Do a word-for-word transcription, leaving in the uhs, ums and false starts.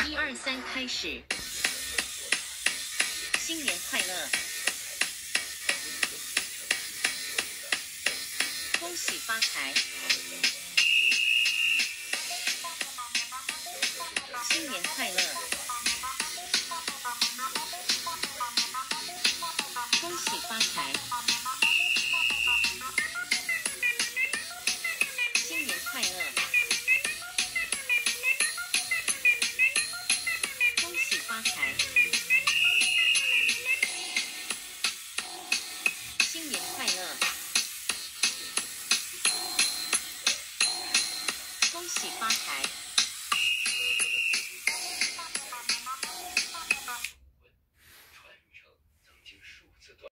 一二三，开始！新年快乐！恭喜发财！新年快乐！恭喜发财！新年快乐！恭喜发财！新年快乐！恭喜发财！